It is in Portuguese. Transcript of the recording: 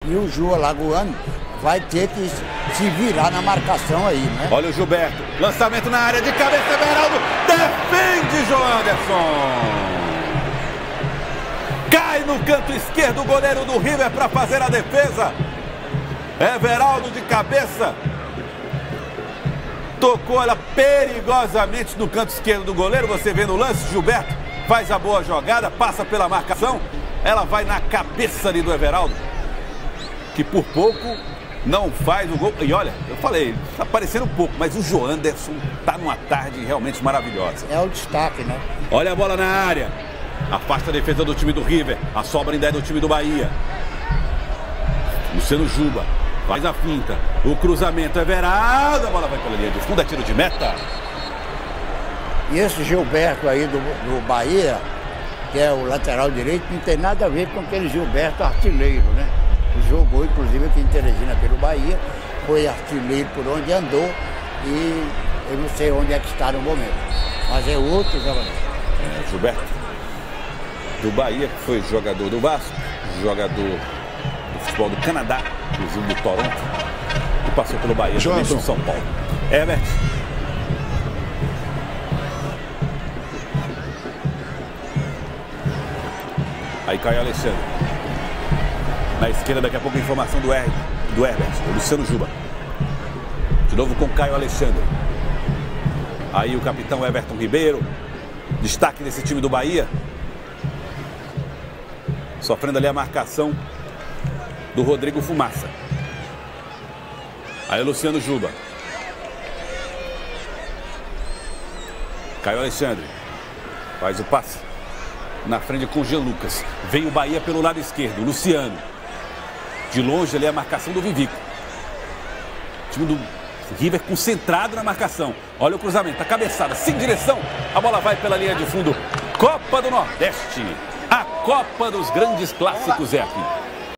E o Ju Alagoano vai ter que se virar na marcação aí, né? Olha o Gilberto, lançamento na área de cabeça, Everaldo, defende Joanderson. Cai no canto esquerdo o goleiro do River para fazer a defesa. Everaldo de cabeça. Tocou ela perigosamente no canto esquerdo do goleiro. Você vê no lance, Gilberto faz a boa jogada, passa pela marcação. Ela vai na cabeça ali do Everaldo, que por pouco não faz o gol. E olha, eu falei, tá parecendo um pouco, mas o Joanderson tá numa tarde realmente maravilhosa. É o destaque, né? Olha a bola na área. Afasta a defesa do time do River. A sobra ainda é do time do Bahia. Luciano Juba faz a finta. O cruzamento é Everaldo. A bola vai pela linha de fundo. É tiro de meta. E esse Gilberto aí do Bahia, que é o lateral direito, não tem nada a ver com aquele Gilberto artilheiro, né? Jogou, inclusive, aqui em Teresina pelo Bahia. Foi artilheiro por onde andou. E eu não sei onde é que está no momento. Mas é outro jogador. Gilberto do Bahia, que foi jogador do Vasco, jogador do futebol do Canadá, inclusive do Toronto, e passou pelo Bahia, também pelo São Paulo. Herbert. Aí Caio Alexandre. Na esquerda, daqui a pouco, a informação do Herbert, o Luciano Juba. De novo com Caio Alexandre. Aí o capitão Everton Ribeiro. Destaque desse time do Bahia. Sofrendo ali a marcação do Rodrigo Fumaça. Aí o Luciano Juba. Caio Alexandre. Faz o passe. Na frente com o Jean Lucas. Vem o Bahia pelo lado esquerdo. Luciano. De longe ali a marcação do Vivico. O time do River concentrado na marcação. Olha o cruzamento, a cabeçada, sem direção. A bola vai pela linha de fundo. Copa do Nordeste. A Copa dos grandes clássicos é aqui.